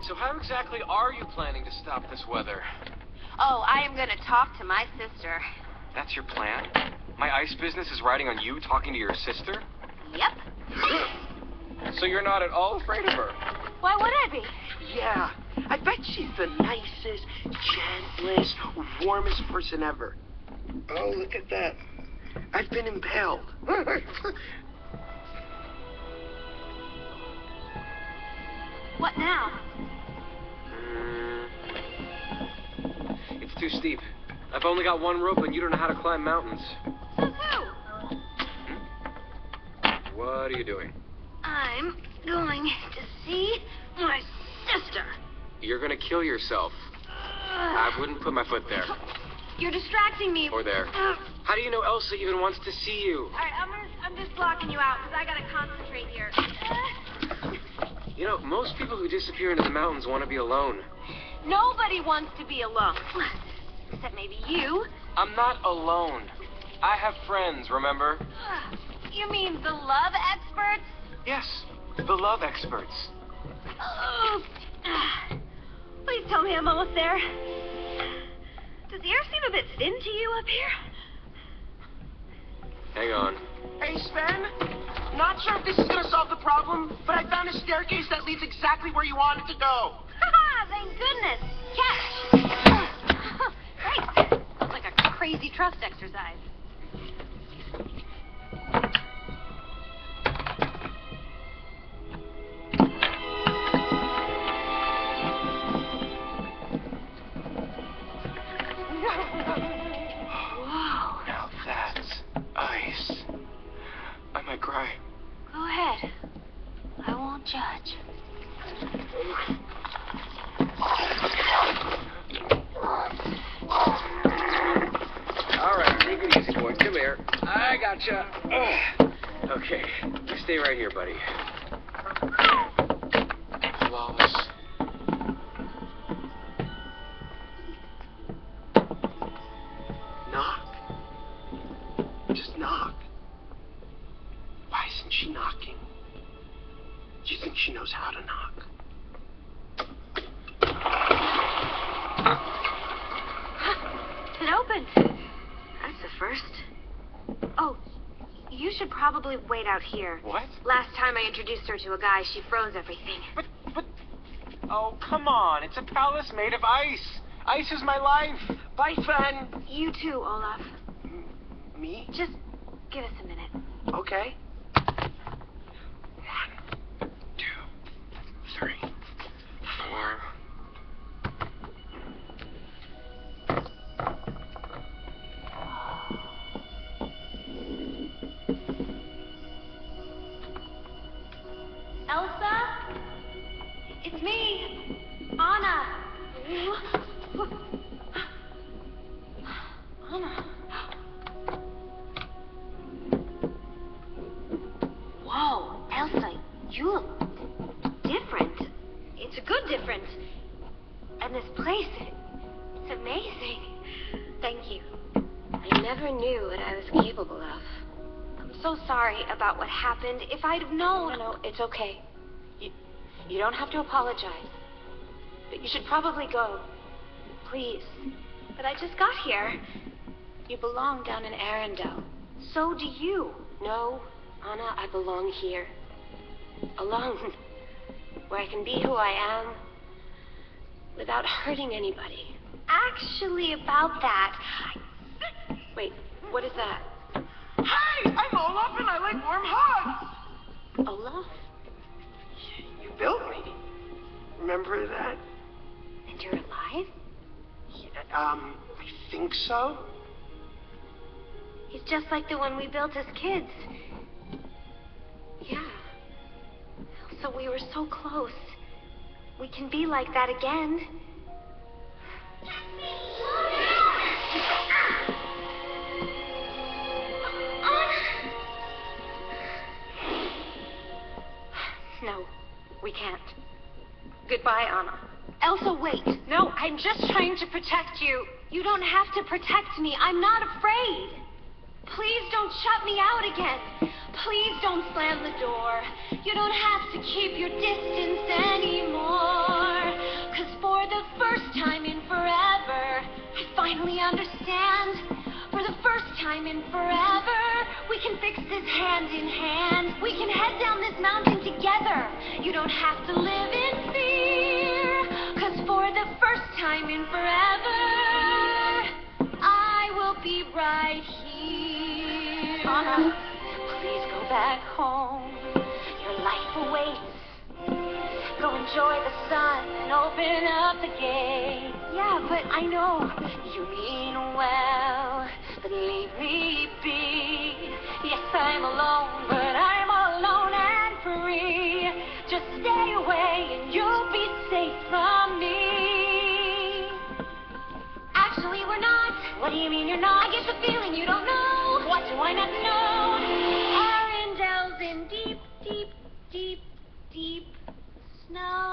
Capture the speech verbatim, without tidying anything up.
So how exactly are you planning to stop this weather? Oh, I am gonna talk to my sister. That's your plan? My ice business is riding on you talking to your sister? Yep. So you're not at all afraid of her? Why would I be? Yeah, I bet she's the nicest, gentlest, warmest person ever. Oh, look at that. I've been impaled. What now? Mm, it's too steep. I've only got one rope and you don't know how to climb mountains. So who? Hmm? What are you doing? I'm going to see my sister. You're gonna kill yourself. I wouldn't put my foot there. You're distracting me. Or there. How do you know Elsa even wants to see you? All right, I'm gonna, I'm just blocking you out because I gotta concentrate here. You know, most people who disappear into the mountains want to be alone. Nobody wants to be alone. Except maybe you. I'm not alone. I have friends, remember? You mean the love experts? Yes, the love experts. Oh. Please tell me I'm almost there. Does the air seem a bit thin to you up here? Hang on. Hey, Sven. Not sure if this is gonna solve the problem, but I found a staircase that leads exactly where you wanted to go. Haha, thank goodness. Catch. Great. Sounds like a crazy trust exercise. Whoa. Now that's ice. I might cry. Go ahead. I won't judge. All right, take it easy, boy. Come here. I gotcha. Ugh. Okay, you stay right here, buddy. Flawless. Knock. Just knock. Why isn't she knocking? Do you think she knows how to knock? It opened. That's the first. Oh, you should probably wait out here. What? Last time I introduced her to a guy, she froze everything. But, but... Oh, come on. It's a palace made of ice. Ice is my life. Bye, Sven. You too, Olaf. M- me? Just give us a minute. Okay. One, two, three, four. Elsa? It's me, Anna. Anna. Whoa, Elsa, you look different. It's a good different. And this place, it's amazing. Thank you. I never knew what I was capable of. I'm so sorry about what happened. If I'd have known... No, no, it's okay. You, you don't have to apologize. But you should probably go. Please. But I just got here. You belong down in Arendelle. So do you. No, Anna, I belong here. Alone. Where I can be who I am without hurting anybody. Actually, about that... Wait, what is that? Hey, I'm Olaf and I like warm hugs. Olaf? You built me. Remember that? And you're alive? Yeah, um, I think so. He's just like the one we built as kids. Yeah. So we were so close. We can be like that again. No, we can't. Goodbye, Anna. Elsa, wait. No, I'm just trying to protect you. You don't have to protect me. I'm not afraid. Please don't shut me out again. Please don't slam the door. You don't have to keep your distance anymore. first time in forever, I finally understand. For the first time in forever, we can fix this hand in hand. We can head down this mountain together. You don't have to live in fear. Cause for the first time in forever, I will be right here. Anna, please go back home. Your life awaits. Go enjoy the sun and open up the gate. Yeah, but I know you mean well, but leave me be. Yes, I'm alone, but I'm alone and free. Just stay away and you'll be safe from me. Actually, we're not. What do you mean you're not? I get the feeling you don't know. What do I not know? Arendelle's in deep, deep, deep, deep snow.